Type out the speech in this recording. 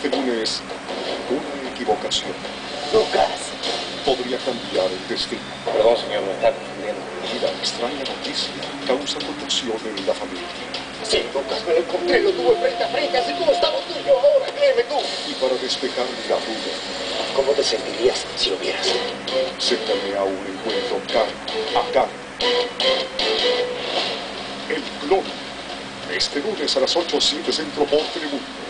este lunes, una equivocación Lucas. podría cambiar el destino. Perdón, señor, me está confundiendo. Y la extraña noticia causa conmoción en la familia. Sí, Lucas, me lo encontré, lo tuve frente a frente, así como estamos tú y yo ahora, créeme tú. Y para despejar la duda, ¿Cómo te sentirías si lo vieras? se planea un encuentro cara a cara. El clon. Este lunes a las 8:07 Centro por Telemundo.